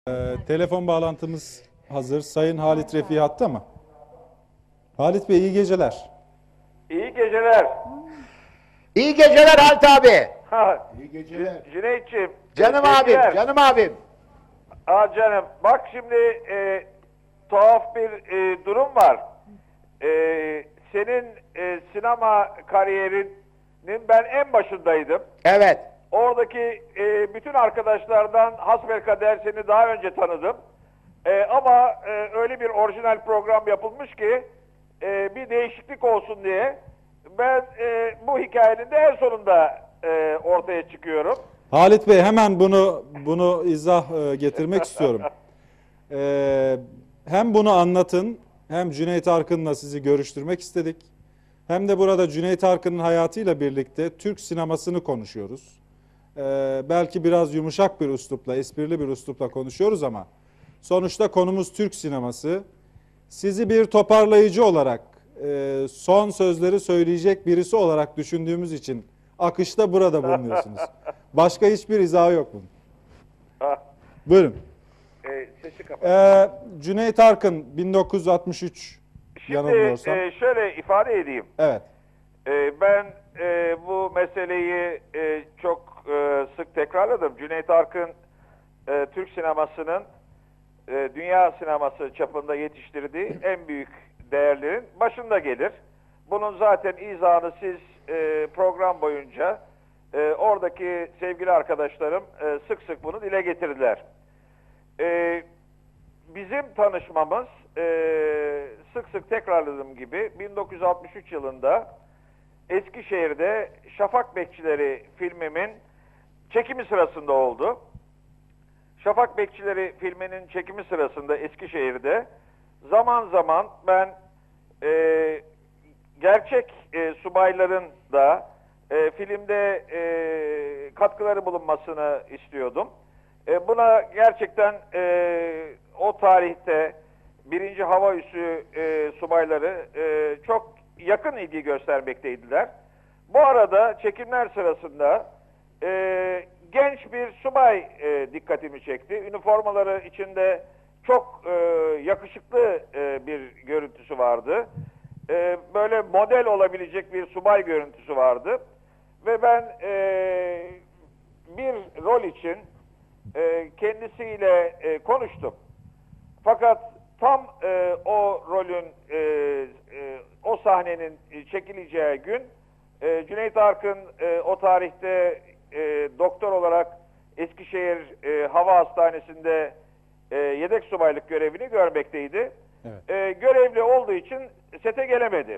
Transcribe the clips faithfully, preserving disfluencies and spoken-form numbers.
Ee, telefon bağlantımız hazır. Sayın Halit Refik hatta mı? Halit Bey iyi geceler. İyi geceler. İyi geceler Halit abi. Ha, İyi geceler. Cüneyt'ciğim. Canım e, abim, sevgiler. canım abim. Aa canım. Bak şimdi e, tuhaf bir e, durum var. E, senin e, sinema kariyerinin ben en başındaydım. Evet. Oradaki e, bütün arkadaşlardan hasbelkader seni daha önce tanıdım. E, ama e, öyle bir orijinal program yapılmış ki e, bir değişiklik olsun diye ben e, bu hikayenin de en sonunda e, ortaya çıkıyorum. Halit Bey hemen bunu bunu izah e, getirmek istiyorum. Ee, hem bunu anlatın, hem Cüneyt Arkın'la sizi görüştürmek istedik. Hem de burada Cüneyt Arkın'ın hayatıyla birlikte Türk sinemasını konuşuyoruz. Ee, belki biraz yumuşak bir üslupla, esprili bir üslupla konuşuyoruz ama sonuçta konumuz Türk sineması. Sizi bir toparlayıcı olarak, e, son sözleri söyleyecek birisi olarak düşündüğümüz için akışta burada bulunuyorsunuz. Başka hiçbir izahı yok bunun. Buyurun. E, sesi kapat. Ee, Cüneyt Arkın bin dokuz yüz altmış üç Şimdi yanılmıyorsam. e, şöyle ifade edeyim. Evet. E, ben e, bu meseleyi e, çok e, sık tekrarladım. Cüneyt Arkın e, Türk sinemasının e, dünya sineması çapında yetiştirdiği en büyük değerlerin başında gelir. Bunun zaten izahını siz e, program boyunca e, oradaki sevgili arkadaşlarım e, sık sık bunu dile getirdiler. E, bizim tanışmamız e, sık sık tekrarladığım gibi bin dokuz yüz altmış üç yılında Eskişehir'de Şafak Bekçileri filmimin çekimi sırasında oldu. Şafak Bekçileri filminin çekimi sırasında Eskişehir'de zaman zaman ben e, gerçek e, subayların da e, filmde e, katkıları bulunmasını istiyordum. E, buna gerçekten e, o tarihte birinci Hava Üssü e, subayları e, çok yakın ilgi göstermekteydiler. Bu arada çekimler sırasında e, genç bir subay e, dikkatimi çekti. Üniformaları içinde çok e, yakışıklı e, bir görüntüsü vardı. E, böyle model olabilecek bir subay görüntüsü vardı. Ve ben e, bir rol için e, kendisiyle e, konuştum. Fakat tam e, o rolün, e, e, o sahnenin çekileceği gün e, Cüneyt Arkın e, o tarihte e, doktor olarak Eskişehir e, Hava Hastanesi'nde e, yedek subaylık görevini görmekteydi. Evet. E, görevli olduğu için sete gelemedi.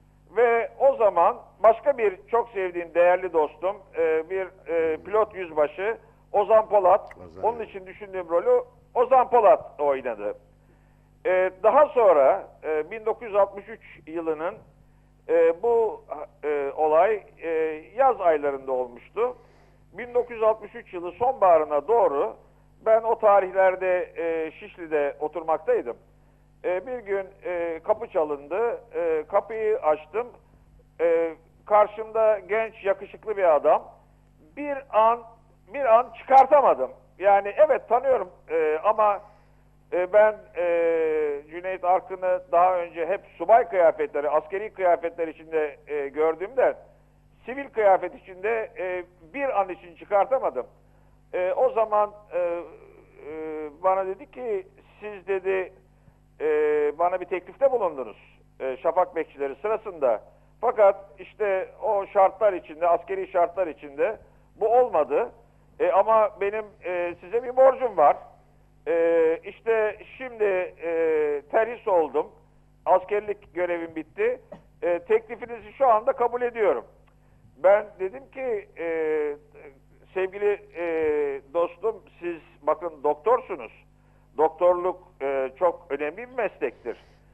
Ve o zaman başka bir çok sevdiğim değerli dostum, e, bir e, pilot yüzbaşı Ozan Polat, Ozan. onun için düşündüğüm rolü Ozan Polat oynadı. Ee, daha sonra e, bin dokuz yüz altmış üç yılının e, bu e, olay e, yaz aylarında olmuştu. bin dokuz yüz altmış üç yılı sonbaharına doğru ben o tarihlerde e, Şişli'de oturmaktaydım. E, bir gün e, kapı çalındı. E, kapıyı açtım. E, karşımda genç yakışıklı bir adam. Bir an bir an çıkartamadım. Yani evet tanıyorum e, ama e, ben e, Cüneyt Arkın'ı daha önce hep subay kıyafetleri, askeri kıyafetler içinde e, gördüğümden sivil kıyafet içinde e, bir an için çıkartamadım. E, o zaman e, e, bana dedi ki siz dedi e, bana bir teklifte bulundunuz e, Şafak Bekçileri sırasında. Fakat işte o şartlar içinde, askeri şartlar içinde bu olmadı. E, ama benim e, size bir borcum var. E, işte şimdi e, terhis oldum. Askerlik görevim bitti. E, teklifinizi şu anda kabul ediyorum. Ben dedim ki e, sevgili e, dostum siz bakın doktorsunuz. Doktorluk e, çok önemli bir meslektir.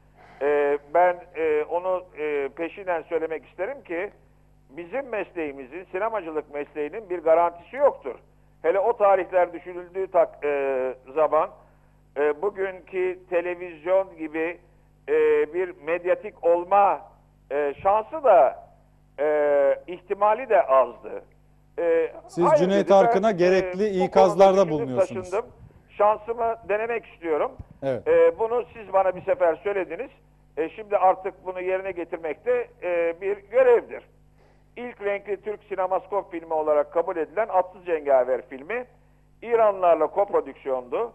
E, ben e, onu e, peşinen söylemek isterim ki bizim mesleğimizin, sinemacılık mesleğinin bir garantisi yoktur. Hele o tarihler düşünüldüğü tak, e, zaman e, bugünkü televizyon gibi e, bir medyatik olma e, şansı da e, ihtimali de azdı. E, Siz hayır Cüneyt dedi, Arkın'a ben, gerekli e, bu ikazlarda konuda düşündüm, bulunuyorsunuz. taşındım. şansımı denemek istiyorum. Evet. E, bunu siz bana bir sefer söylediniz. E, şimdi artık bunu yerine getirmek de e, bir görevdir. İlk renkli Türk sinemaskop filmi olarak kabul edilen Atsız Cengaver filmi İranlılarla koprodüksiyondu.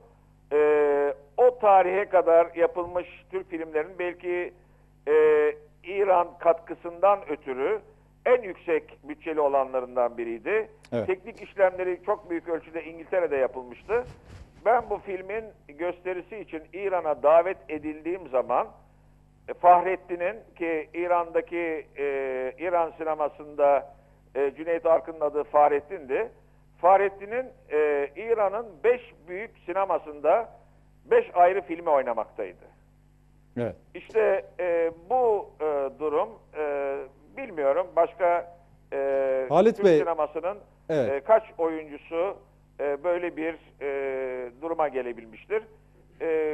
E, o tarihe kadar yapılmış Türk filmlerinin belki e, İran katkısından ötürü en yüksek bütçeli olanlarından biriydi. Evet. Teknik işlemleri çok büyük ölçüde İngiltere'de yapılmıştı. Ben bu filmin gösterisi için İran'a davet edildiğim zaman e, Fahrettin'in, ki İran'daki e, İran sinemasında e, Cüneyt Arkın'ın adı Fahrettin'di. Fahrettin'in e, İran'ın beş büyük sinemasında beş ayrı filmi oynamaktaydı. Evet. İşte e, bu e, durum e, bilmiyorum başka e, Halit Türk Bey, sinemasının evet. e, kaç oyuncusu e, böyle bir e, duruma gelebilmiştir. E,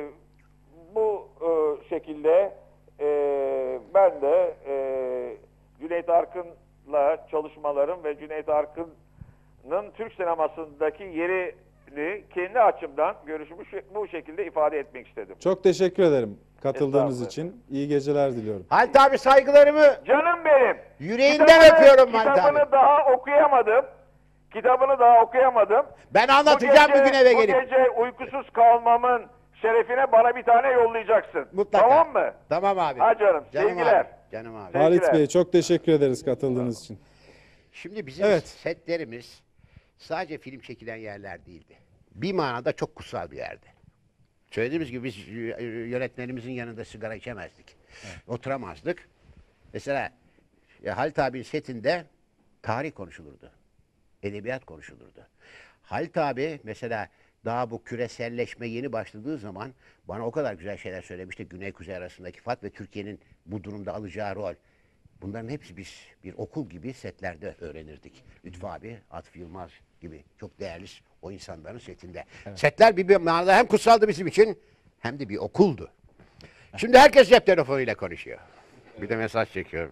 bu e, şekilde e, ben de e, Cüneyt Arkın'la çalışmalarım ve Cüneyt Arkın'ın Türk sinemasındaki yerini kendi açımdan görüşümü şu- bu şekilde ifade etmek istedim. Çok teşekkür ederim katıldığınız Estağfurullah. için. İyi geceler diliyorum. Halit abi saygılarımı Canım benim. yüreğinden Kitabını- öpüyorum Halit Kitabını abi. daha okuyamadım. Kitabını daha okuyamadım. Ben anlatacağım bu gece, bugün eve bu gelip. gece uykusuz kalmamın şerefine bana bir tane yollayacaksın. Mutlaka. Tamam mı? Tamam abi. Ha canım, Canım sevgiler. abi. Canım abi. Sevgiler. Halit Bey çok teşekkür ederiz katıldığınız için. Şimdi bizim Evet. setlerimiz sadece film çekilen yerler değildi. Bir manada çok kutsal bir yerdi. Söylediğimiz gibi biz y- yönetmenimizin yanında sigara içemezdik. Oturamazdık. Mesela ya Halit abinin setinde tarih konuşulurdu. Edebiyat konuşulurdu. Halit abi mesela daha bu küreselleşme yeni başladığı zaman bana o kadar güzel şeyler söylemişti. Güney Kuzey arasındaki fark ve Türkiye'nin bu durumda alacağı rol. Bunların hepsi biz bir okul gibi setlerde öğrenirdik. Lütfü abi, Atıf Yılmaz gibi çok değerli o insanların setinde. Setler bir, bir manada hem kutsaldı bizim için hem de bir okuldu. Şimdi herkes cep telefonuyla konuşuyor. Bir de mesaj çekiyorum.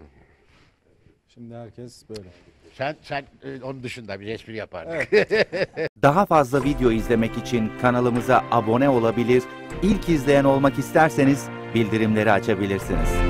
Şimdi herkes böyle. Sen sen e, onun dışında bir espri yapardın. Daha fazla video izlemek için kanalımıza abone olabilir, ilk izleyen olmak isterseniz bildirimleri açabilirsiniz.